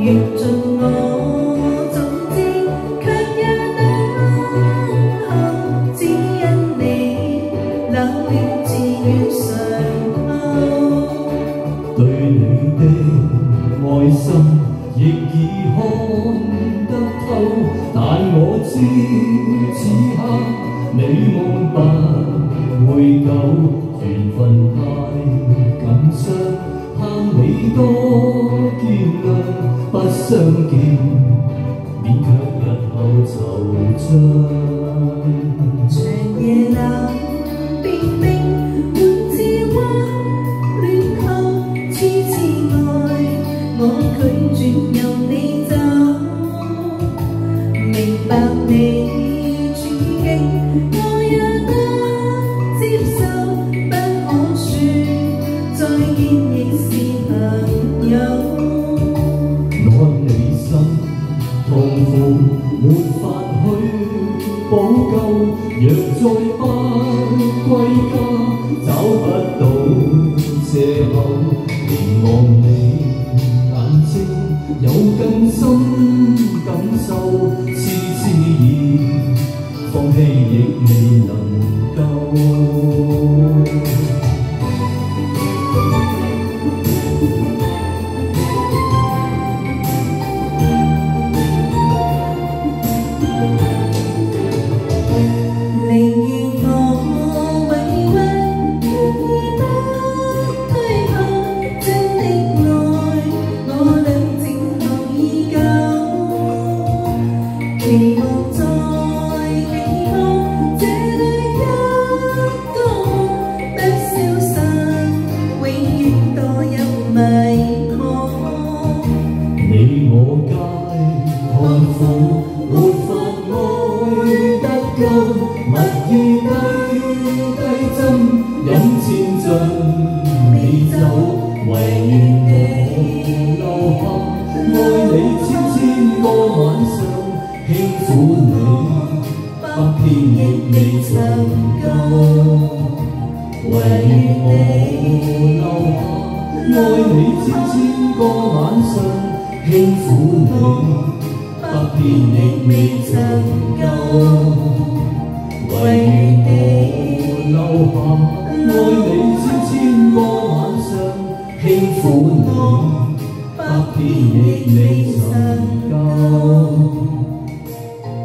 盡我總知，卻也等候，只因你冷暖自願常透。 對你的愛心亦已看得透，但我知此刻你夢不會久，緣分太感傷，盼你多見諒，不相見，免卻日後惆悵。 長夜冷變冰，換至溫暖後，痴痴愛我拒絕由你走，明白你處境，我也得接受，不可說再見亦是朋友。 安你心痛苦沒法去補救，若再不歸家，找不到藉口，凝望你眼睛有更深感受，痴痴意放棄亦未能夠。 期望再期望，這裏一個不消散，永遠墮入迷惘。 你我皆看苦，沒法愛得夠，蜜意低斟，飲漸盡美酒，唯願我留下，愛你千千個晚上。輕撫你，百遍亦未曾夠，唯願我留下，愛你千千個晚上，輕撫你，百遍亦未曾夠，唯願我留下，愛你千千個晚上，輕撫你，百遍亦未曾夠。